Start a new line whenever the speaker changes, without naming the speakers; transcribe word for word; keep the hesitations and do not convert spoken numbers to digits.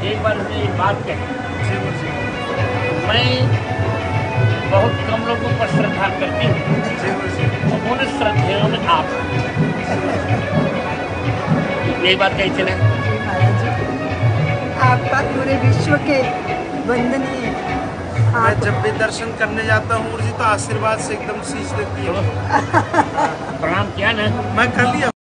एक बार उसने एक बात कही, मैं बहुत कम लोगों पर श्रद्धा करती हूँ, उन श्रद्धेयों में आप यही बात कही चले।
महाराज जी, आपका पूरे विश्व के वंदनीय।
मैं जब भी दर्शन करने जाता हूँ जी तो आशीर्वाद से एकदम शीश देती है।
प्रणाम किया ना?
मैं कर लिया।